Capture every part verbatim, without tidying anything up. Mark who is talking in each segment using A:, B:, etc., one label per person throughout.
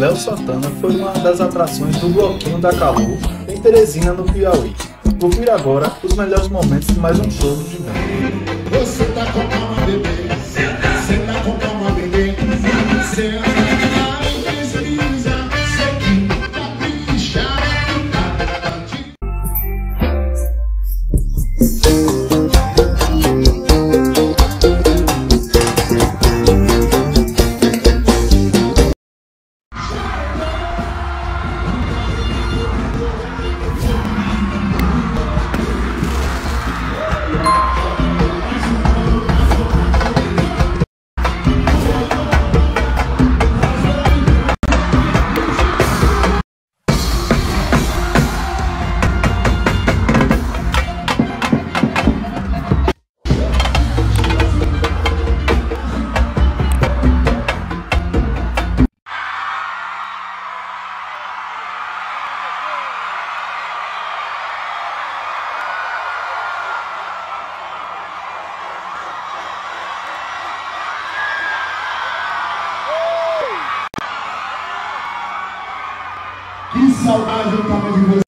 A: Léo Santana foi uma das atrações do Bloquinho Da Kalor em Teresina, no Piauí. Confira agora os melhores momentos de mais um show do Gigante.
B: Você tá com calma, bebê. Você tá com calma, bebê. Você vai deslizar, seguir, caprichar. Que saudade eu tava de você.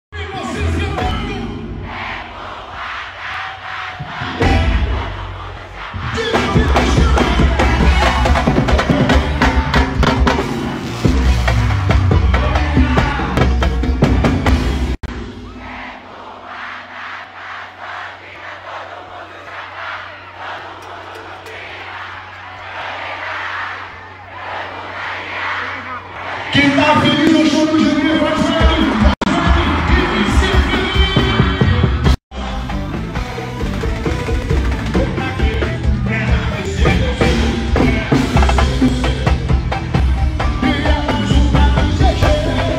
B: Quem tá feliz no show do Gigante, faz barulho, faz barulho, que vai ser feliz. E ela ajuda no G G.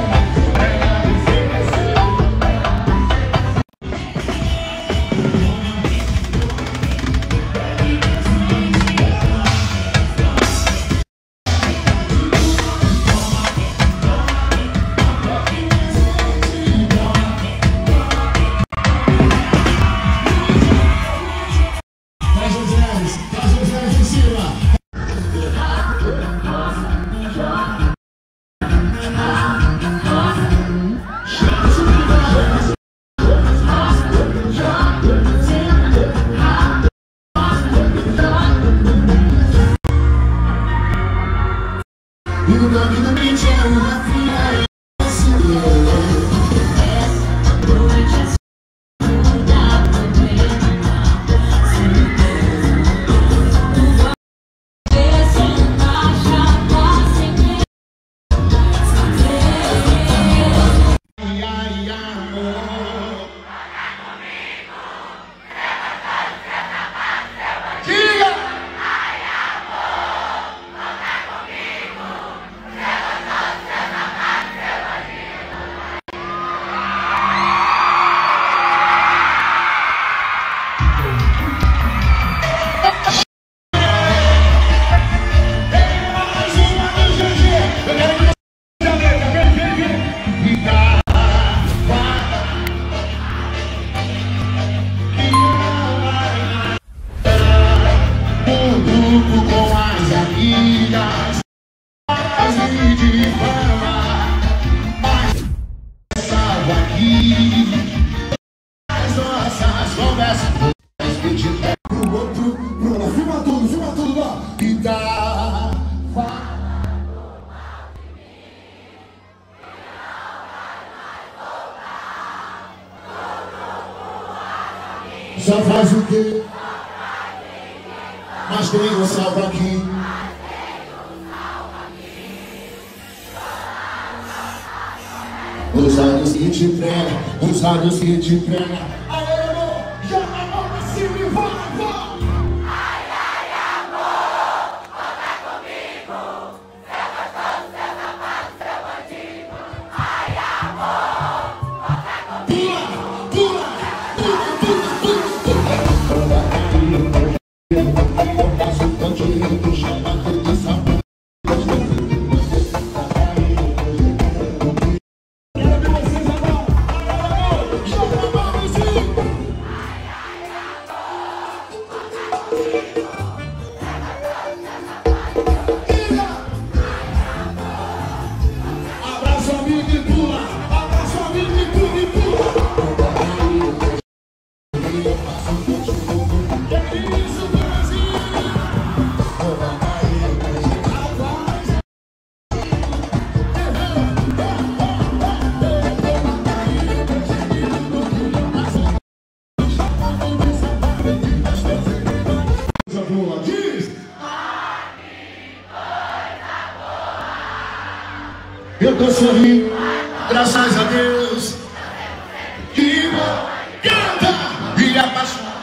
B: E o nome do beat é uma filha. Com as amigas, as de fama, mas salvo aqui as nossas conversas. Discutindo pro outro, Bruno, filma tudo, filma tudo lá. E dá, falando mal de mim, e não vai mais voltar. Só faz o quê? Mas tem um salvo aqui. Os olhos que te pregam, os olhos que te pregam. Aê, amor, joga a mão pra cima e vai, vai. Ai, ai, amor, conta comigo. Seu gostoso, seu safado, seu bandido. Ai, amor, conta comigo. Pula, pula, pula, pula, pula, pula. Eu faço tanto chama de sabor. Quero ver vocês agora. Joga a mão, e pula, abraça a vida e pula e pula. Que isso, Teresina? Diz! Eu tô sorrindo, graças a Deus. Que bom, canta e apaixonado.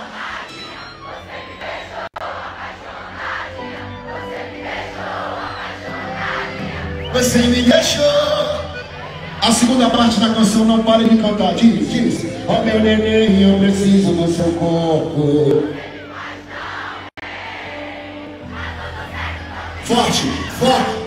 B: Você me deixou. A segunda parte da canção não para de cantar. Diz, diz. Ó meu neném, eu preciso do seu corpo. Forte, forte.